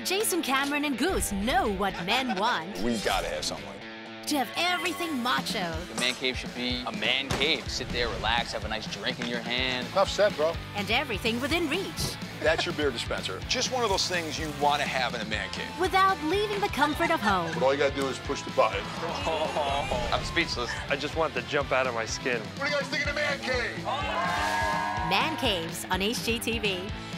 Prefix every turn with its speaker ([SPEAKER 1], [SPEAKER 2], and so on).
[SPEAKER 1] Jason, Cameron, and Goose know what men want.
[SPEAKER 2] We've got to have something like that.
[SPEAKER 1] To have everything macho.
[SPEAKER 3] The man cave should be a man cave. Sit there, relax, have a nice drink in your hand.
[SPEAKER 2] Enough said, bro.
[SPEAKER 1] And everything within reach.
[SPEAKER 2] That's your beer dispenser. Just one of those things you want to have in a man cave.
[SPEAKER 1] Without leaving the comfort of home.
[SPEAKER 4] But all you got to do is push the button.
[SPEAKER 3] I'm speechless.
[SPEAKER 5] I just want to jump out of my skin.
[SPEAKER 4] What do you guys think of the man cave?
[SPEAKER 1] Man Caves on HGTV.